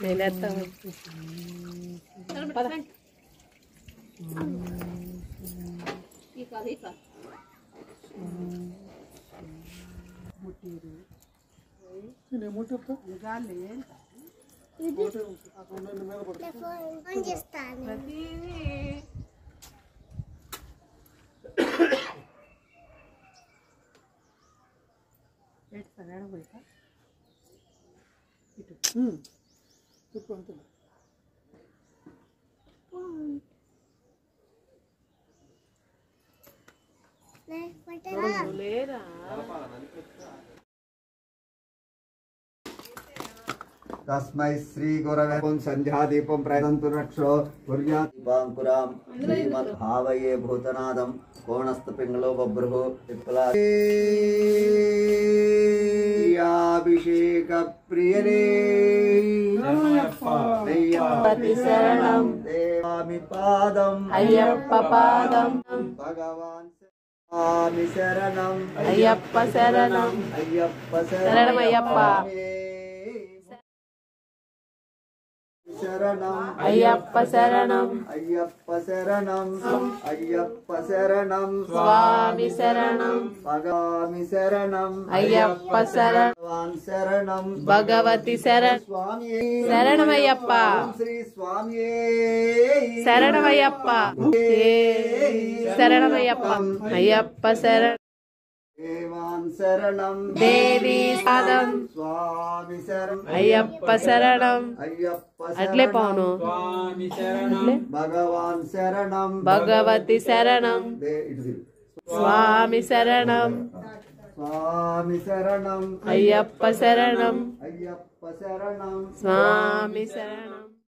तस्मै श्री गुरवे संध्या दीपं प्रयतन्तु रक्षो कुर्यादीपांकुरां श्रीमद्भावये भूतनादं कोणस्तु पिंगलो बभ्रुः अभिषेक प्रियरे शरणं देवामि पादं अय्यप्प पादं भगवान् स्वामी शरणं अय्यप्प शरणं अय्यप्प शरणमय्यप्प शरणं अय्यप्प शरणं अय्यप्प शरणं अय्यप्प शरणं स्वामी शरणं भगवामि शरणं अय्यप्प शरणं भगवान् शरणं भगवती शरण स्वामी शरणमय्यप्प श्री स्वामी शरणमय्यप्प शरणमय्यप्प अय्यप्प शरण देवान् शरणं देवी पादं स्वामी शरणं अय्यप्प शरणं अय्यप्प अट्ले पावनो स्वामी शरणं भगवान् शरणं भगवती शरणं स्वामी शरणं स्वामी शरणं अय्यप्प शरणं अय्यप्प शरणं स्वामी शरणं